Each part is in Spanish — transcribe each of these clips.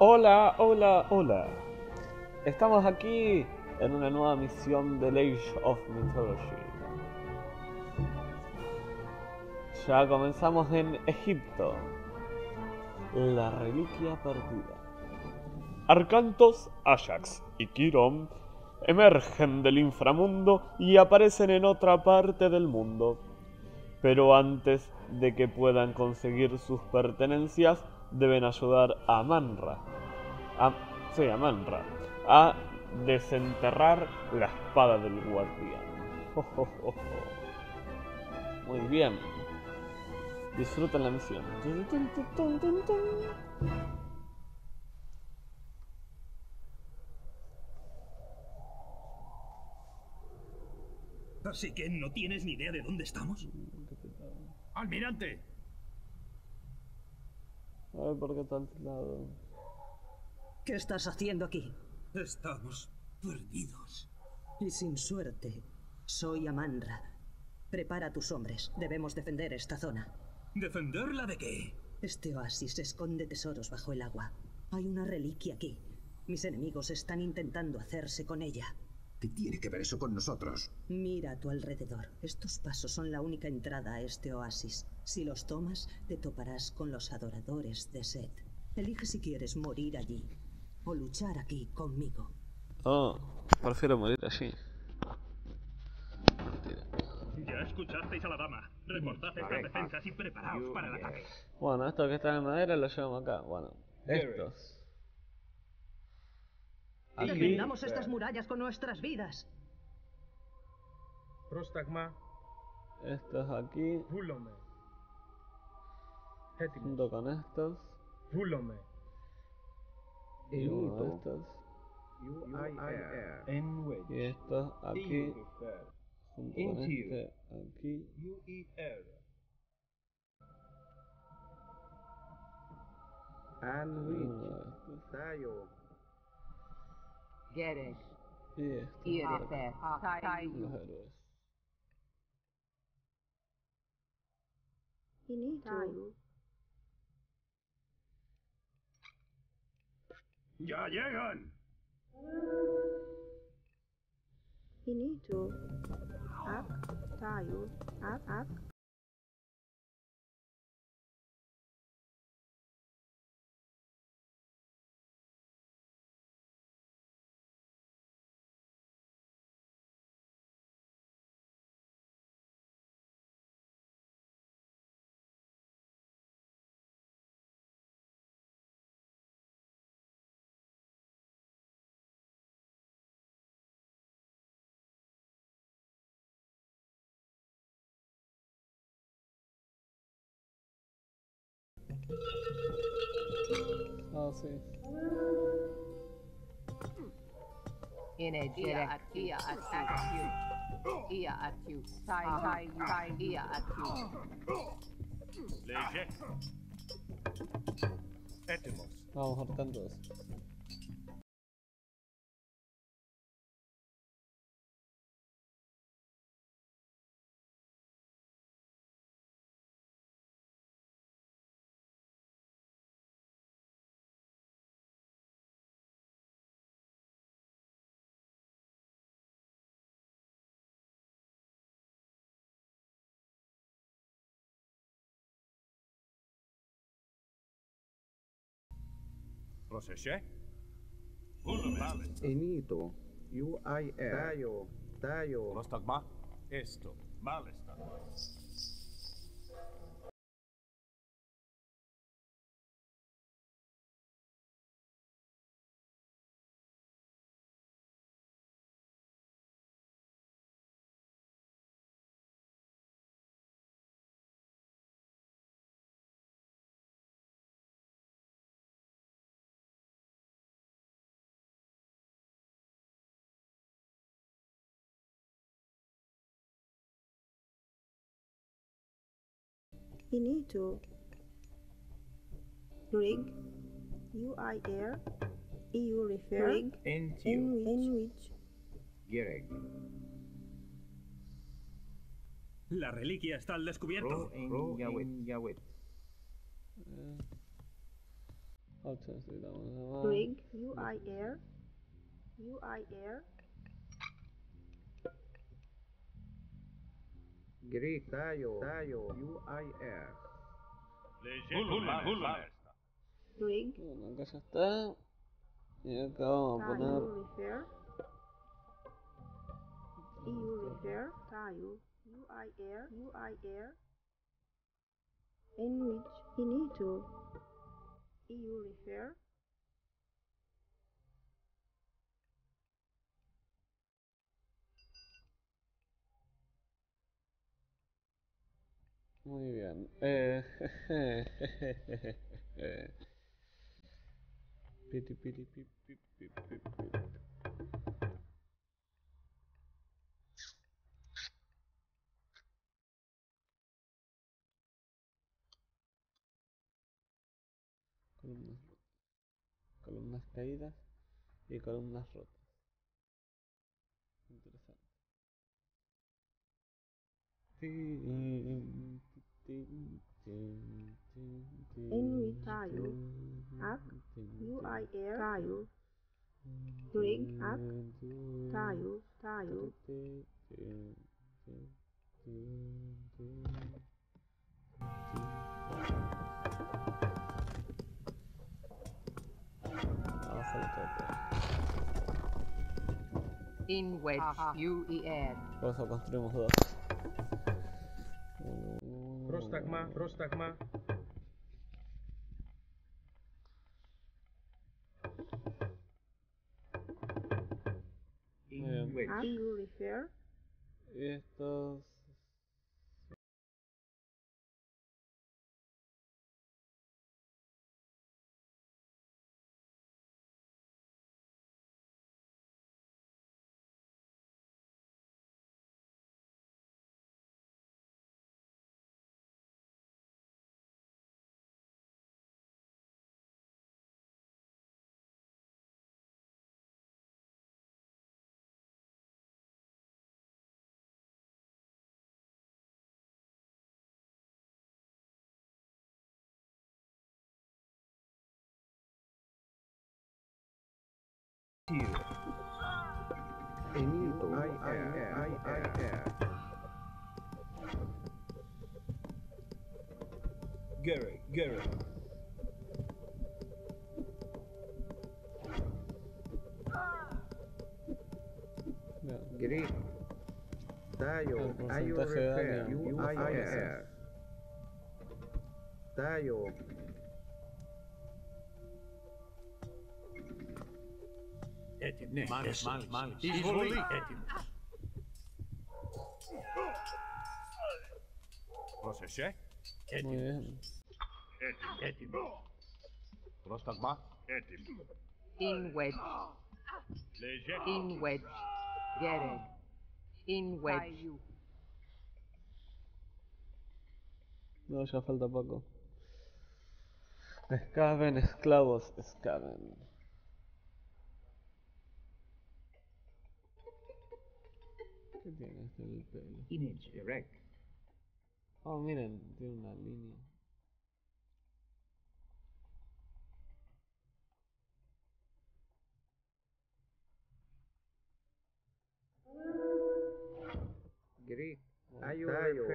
Hola, hola, hola. Estamos aquí en una nueva misión del Age of Mythology. Ya comenzamos en Egipto. La reliquia perdida. Arcantos, Ajax y Quirón emergen del inframundo y aparecen en otra parte del mundo. Pero antes de que puedan conseguir sus pertenencias, deben ayudar a Manra. A Manra. A desenterrar la espada del guardián. Muy bien. Disfruten la misión. Así que no tienes ni idea de dónde estamos. ¡Almirante! A ver por qué tal lado. ¿Qué estás haciendo aquí? Estamos perdidos. Y sin suerte. Soy Amanra. Prepara a tus hombres. Debemos defender esta zona. ¿Defenderla de qué? Este oasis esconde tesoros bajo el agua. Hay una reliquia aquí. Mis enemigos están intentando hacerse con ella. ¿Qué tiene que ver eso con nosotros? Mira a tu alrededor. Estos pasos son la única entrada a este oasis. Si los tomas, te toparás con los adoradores de Set. Elige si quieres morir allí o luchar aquí conmigo. Oh, prefiero morir allí. Mentira. Ya escuchasteis a la dama. Reforzad estas defensas y preparaos para el ataque. Bueno, estos que están en madera los llevamos acá. Bueno, estos. Aquí. Defendamos estas murallas con nuestras vidas. Prostagma, Estos aquí. Vulome, Junto con estos. Vulome, Y uno de estos. UIR, Y estos aquí. Junto con este aquí. UER, Y uno de estos. Tayo, Gerek, Y estos. Irifer, Los Tayu, héroes. ¡Ya llegan! Inito, Ak, Tayo, Ak. Ah, sí. Ine Gerek, Ia Atu, Tayu, Ia Atu. Leje. Etemos. Vamos hartando eso. ¿Proseché? Vale. Enito, UIR, Tayo, Prostagma. Esto. Mal está. Inito, Rig, UIR, EU refer, Rig, Enwich, Gerek, La reliquia está al descubierto. Yawet, 8 necesitamos más. Rig, UI air, UI air, Greek, tayo, UIR. rig, Bueno, acá ya está. Y acá vamos a poner. tayo, refer, EU refer, tayo, UI air, in which you need to EU refer, Muy bien. Piti, piti, pi, pi, pi, pi, pi. Columnas, columnas caídas y columnas rotas. Interesante. in which tayo, up, UI air, tayo, rig, up, tayo, Vamos a hacerlo todo. In wedge, UER. Por eso construimos dos. Prostagma, prostagma. Bien. up, EU refer, Y estos. Enito, IIR. Gary. Bien. Greek. Tayo, El porcentaje de daño. UIR. Tayo. Muy bien. In wedge. In wedge. Gereg. In wedge. No, ya falta poco. Escaven, esclavos, escaven. ¿Qué tiene este en el pelo? Image, direct. Oh, miren, tiene una línea. Greek. Tayo.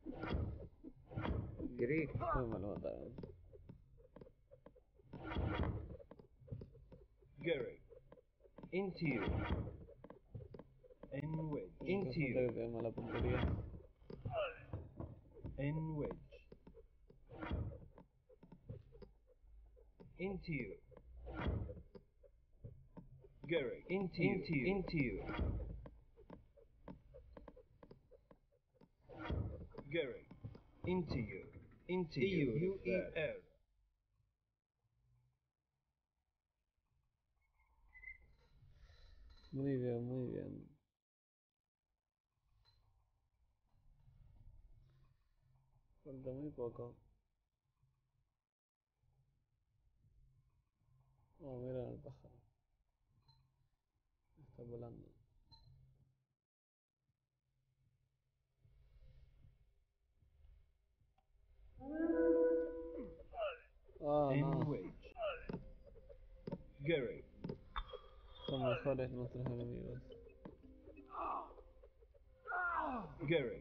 Greek. Uy, me lo mataron. Gary. Into. En wedge. Interesante que te mala puntería. En wedge. Into. Gary. Into. Gary. Into you. UER. Muy bien, muy bien. Falta muy poco. Oh, mira el pájaro. Está volando. Oh, En no. wedge. Son mejores nuestros enemigos. Gary.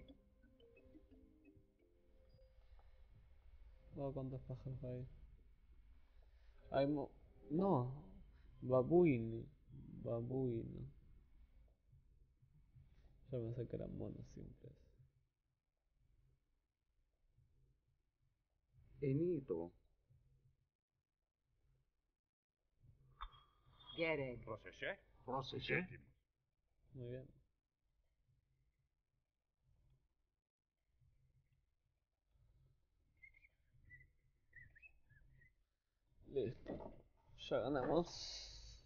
Oh, ¿cuántos pájaros hay? Hay no. Babuino. Babuino. Yo pensé que eran monos simples. Enito. Gereg. Procesé. Muy bien. Listo. Ya ganamos.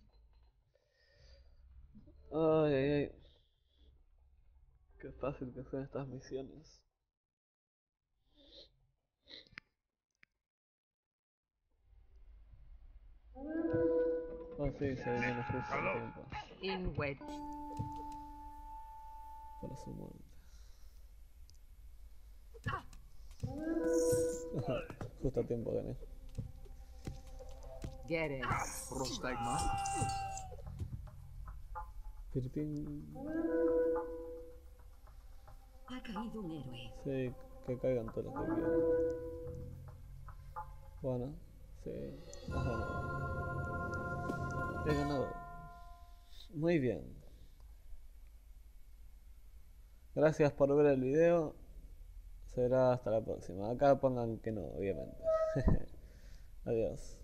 Ay, ay, ay. Qué fácil que son estas misiones. Oh sí, se viene justo en tiempo. In wedge. Para su muerte. Justo a tiempo gané. Gereg. Prostigma. Pirpin. Ha caído un héroe. Sí, que caigan todos los que quieran. Bueno, sí, has ganado. He ganado. Muy bien. Gracias por ver el video. Será hasta la próxima. Acá pongan que no, obviamente. Adiós.